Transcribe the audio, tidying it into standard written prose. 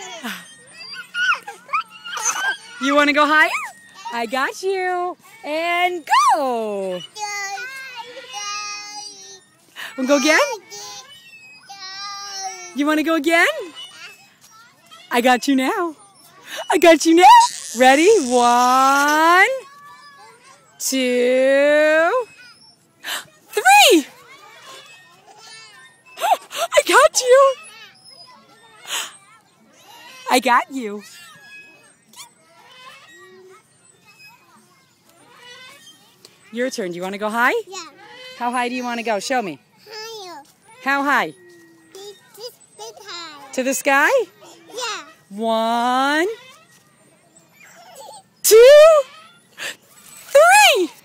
You want to go higher? I got you. And go. Want to go again? You want to go again? I got you now. I got you now. Ready? 1, 2, 3. I got you. I got you. Your turn. Do you want to go high? Yeah. How high do you want to go? Show me. Higher. How high? This high. To the sky? Yeah. 1, 2, 3.